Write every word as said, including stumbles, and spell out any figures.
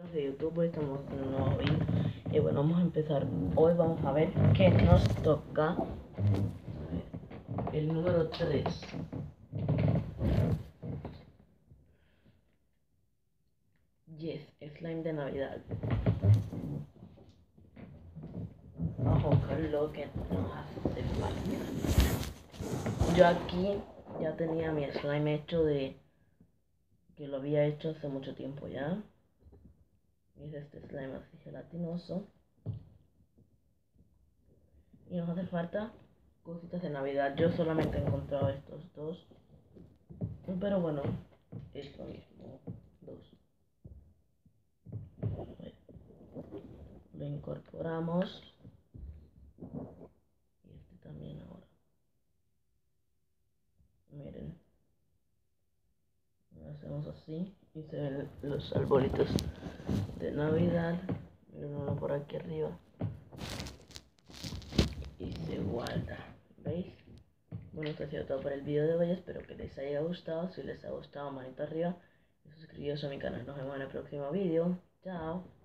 De YouTube, hoy estamos en un nuevo vídeo y bueno, vamos a empezar. Hoy vamos a ver qué nos toca. El número tres. Yes, slime de Navidad. Vamos a buscar lo que nos hace falta. Yo aquí ya tenía mi slime hecho de que lo había hecho hace mucho tiempo ya. Es este slime así gelatinoso. Y nos hace falta cositas de Navidad. Yo solamente he encontrado estos dos, pero bueno, es lo mismo. Dos. Lo incorporamos. Y este también ahora. Miren. Lo hacemos así. Y se ven los arbolitos de Navidad. Miren uno por aquí arriba. Y se guarda. ¿Veis? Bueno, esto ha sido todo por el video de hoy. Espero que les haya gustado. Si les ha gustado, manito arriba. Y suscribiros a mi canal. Nos vemos en el próximo video. Chao.